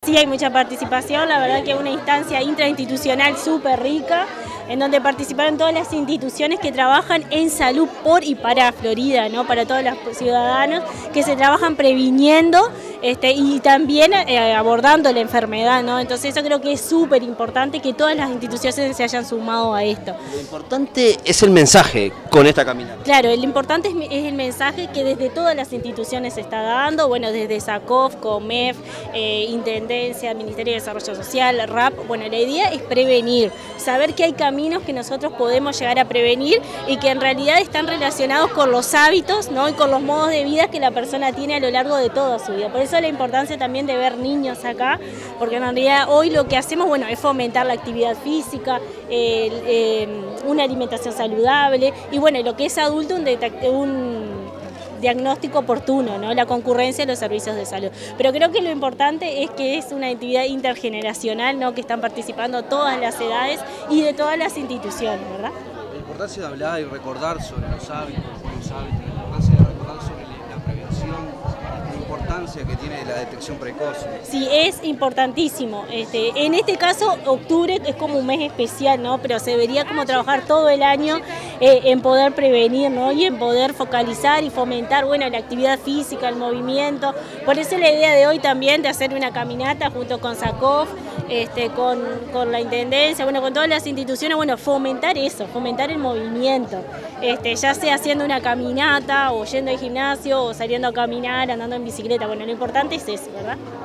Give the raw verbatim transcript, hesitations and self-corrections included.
sí hay mucha participación, la verdad que es una instancia intrainstitucional súper rica, en donde participaron todas las instituciones que trabajan en salud por y para Florida, ¿no? Para todos los ciudadanos que se trabajan previniendo este, y también eh, abordando la enfermedad, ¿no? Entonces eso creo que es súper importante que todas las instituciones se hayan sumado a esto. Lo importante es el mensaje con esta caminata. Claro, lo importante es, es el mensaje que desde todas las instituciones se está dando, bueno, desde SACOF, COMEF, eh, Intendencia, Ministerio de Desarrollo Social, R A P, bueno, la idea es prevenir, saber que hay caminos que nosotros podemos llegar a prevenir y que en realidad están relacionados con los hábitos, ¿no? Y con los modos de vida que la persona tiene a lo largo de toda su vida. Por eso la importancia también de ver niños acá, porque en realidad hoy lo que hacemos, bueno, es fomentar la actividad física, eh, eh, una alimentación saludable y bueno, lo que es adulto, un, un diagnóstico oportuno, ¿no? La concurrencia de los servicios de salud. Pero creo que lo importante es que es una actividad intergeneracional, ¿no? Que están participando todas las edades y de todas las instituciones, ¿verdad? La importancia de hablar y recordar sobre los hábitos, los hábitos, la importancia de recordar sobre la prevención, la importancia que tiene la detección precoz. Sí, es importantísimo. Este, en este caso, octubre es como un mes especial, ¿no? Pero se debería como trabajar todo el año eh, en poder prevenir, ¿no? Y en poder focalizar y fomentar, bueno, la actividad física, el movimiento. Por eso la idea de hoy también de hacer una caminata junto con SACOF, este, con, con la Intendencia, bueno, con todas las instituciones, bueno, fomentar eso, fomentar el movimiento. Este, ya sea haciendo una caminata o yendo al gimnasio o saliendo a caminar, andando en bicicleta. Bueno, lo importante es eso, ¿verdad?